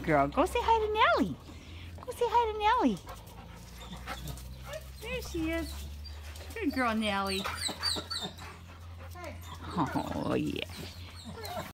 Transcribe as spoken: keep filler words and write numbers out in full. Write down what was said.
girl. Go say hi to Nellie. Go say hi to Nellie. There she is. Good girl, Nellie. Oh, yeah.